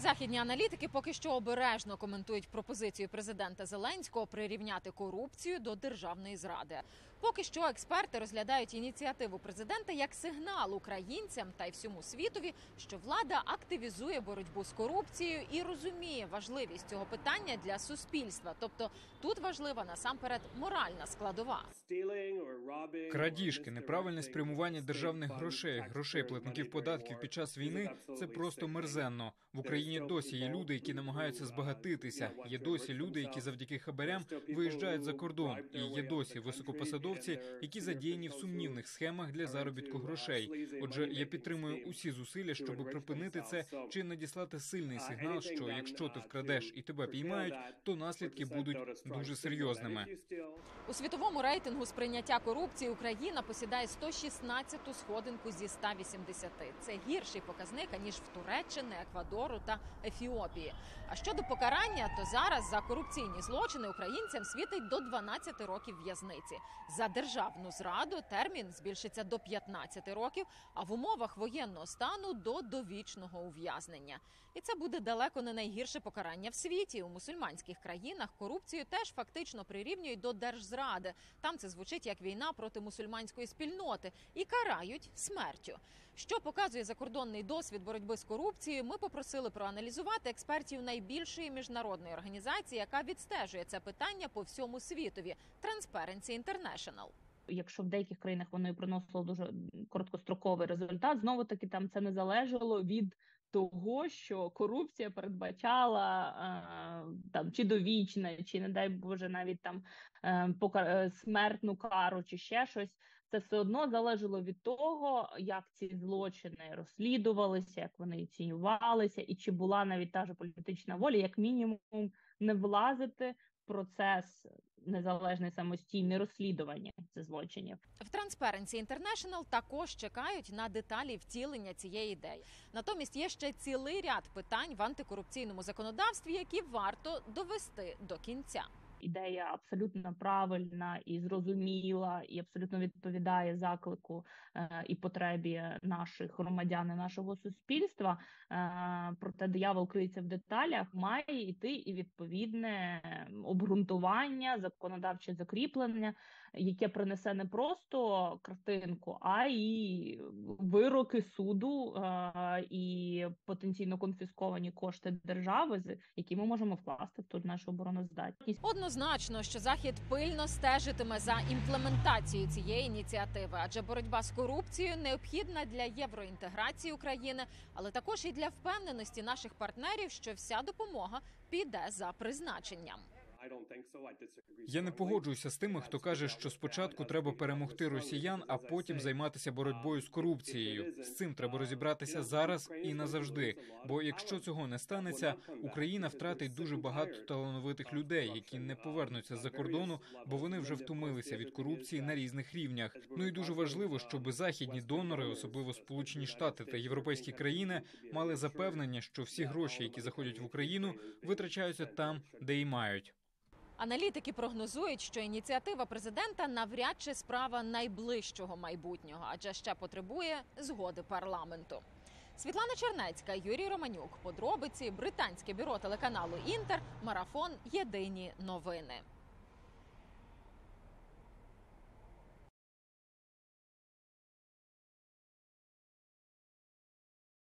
Західні аналітики поки що обережно коментують пропозицію президента Зеленського прирівняти корупцію до державної зради. Поки що експерти розглядають ініціативу президента як сигнал українцям та й всьому світові, що влада активізує боротьбу з корупцією і розуміє важливість цього питання для суспільства. Тобто тут важлива насамперед моральна складова. Крадіжки, неправильне спрямування державних грошей платників податків під час війни – це просто мерзенно. В Україні досі є люди, які намагаються збагатитися. Є досі люди, які завдяки хабарям виїжджають за кордон. І є досі високопосадовці, які задіяні в сумнівних схемах для заробітку грошей. Отже, я підтримую усі зусилля, щоб припинити це чи надіслати сильний сигнал, що якщо ти вкрадеш і тебе піймають, то наслідки будуть дуже серйозними. У світовому рейтингу сприйняття корупції Україна посідає 116-ту сходинку зі 180. Це гірший показник, ніж в Туреччини, Еквадору та Ефіопії. А щодо покарання, то зараз за корупційні злочини українцям світить до 12 років в'язниці. За державну зраду термін збільшиться до 15 років, а в умовах воєнного стану до довічного ув'язнення. І це буде далеко не найгірше покарання в світі. У мусульманських країнах корупцію теж фактично прирівнюють до держзради. Там це звучить як війна проти мусульманської спільноти і карають смертю. Що показує закордонний досвід боротьби з корупцією, ми попросили проаналізувати експертів найбільшої міжнародної організації, яка відстежує це питання по всьому світові – Transparency International. Якщо в деяких країнах воно і приносило дуже короткостроковий результат, знову-таки там це не залежало від того, що корупція передбачала там чи довічне, чи, не дай Боже, навіть там смертну кару, чи ще щось. Це все одно залежало від того, як ці злочини розслідувалися, як вони оцінювалися, і чи була навіть та ж політична воля, як мінімум, не влазити в процес незалежне самостійне розслідування цих злочинів. В Transparency International також чекають на деталі втілення цієї ідеї. Натомість є ще цілий ряд питань в антикорупційному законодавстві, які варто довести до кінця. Ідея абсолютно правильна і зрозуміла, і абсолютно відповідає заклику і потребі наших громадян і нашого суспільства. Проте диявол криється в деталях, має йти і відповідне обґрунтування, законодавче закріплення, яке принесе не просто картинку, а й вироки суду і потенційно конфісковані кошти держави, які ми можемо вкласти в ту нашу обороноздатність. Однозначно, що Захід пильно стежитиме за імплементацією цієї ініціативи, адже боротьба з корупцією необхідна для євроінтеграції України, але також і для впевненості наших партнерів, що вся допомога піде за призначенням. Я не погоджуюся з тими, хто каже, що спочатку треба перемогти росіян, а потім займатися боротьбою з корупцією. З цим треба розібратися зараз і назавжди. Бо якщо цього не станеться, Україна втратить дуже багато талановитих людей, які не повернуться з-за кордону, бо вони вже втомилися від корупції на різних рівнях. Ну і дуже важливо, щоб західні донори, особливо Сполучені Штати та європейські країни, мали запевнення, що всі гроші, які заходять в Україну, витрачаються там, де і мають. Аналітики прогнозують, що ініціатива президента навряд чи справа найближчого майбутнього, адже ще потребує згоди парламенту. Світлана Чернецька, Юрій Романюк. Подробиці. Британське бюро телеканалу «Інтер». Марафон. Єдині новини.